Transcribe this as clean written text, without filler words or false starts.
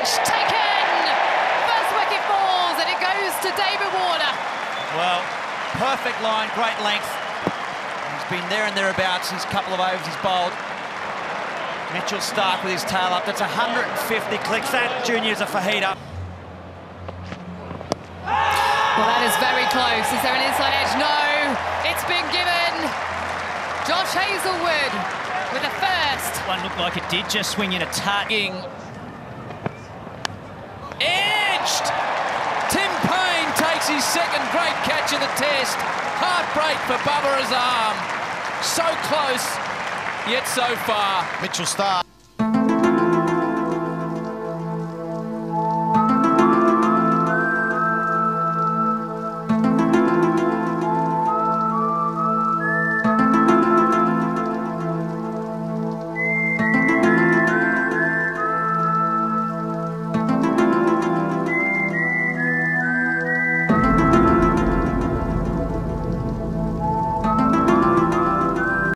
edge, taken! First wicket falls and it goes to David Warner. Well, perfect line, great length. He's been there and thereabouts. His couple of overs he's bowled. Mitchell Starc with his tail up. That's 150 clicks. That, Junior's a fajita. Well, that is very close. Is there an inside edge? No, it's been given. Josh Hazlewood with a first. One looked like it did just swing in a tugging. Edged! Tim Payne takes his second great catch of the test. Heartbreak for Baber Azam. So close, yet so far. Mitchell Starc.